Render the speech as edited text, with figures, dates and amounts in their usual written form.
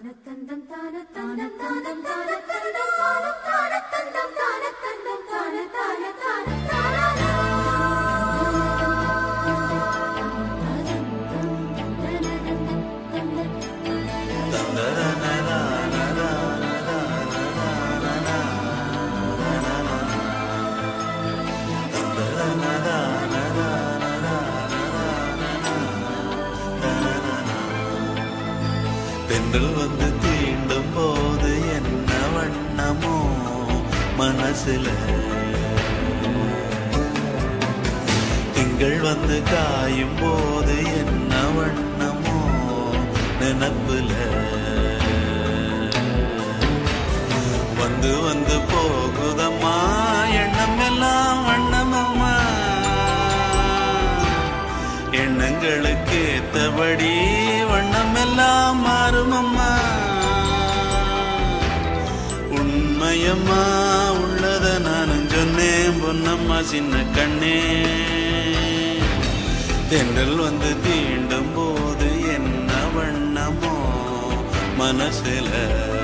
தென்றல் வந்து தீண்டும் போது என்ன வண்ணமோ மனசுல, திங்கள் வந்து காயும் போது என்ன வண்ணமோ நினப்புல, வந்து வந்து போகுதம்மா எண்ணம் எல்லாம் வண்ணமம்மா, எண்ணங்களுக்கு ஏத்தபடி வண்ணம் எல்லாம் மாறுமம்மா. உண்மையம்மா உள்ளத நானும் சொன்னேன் பொன்னம்மா சின்ன கண்ணே. தென்றல் வந்து தீண்டும் போது என்ன வண்ணமோ மனசுல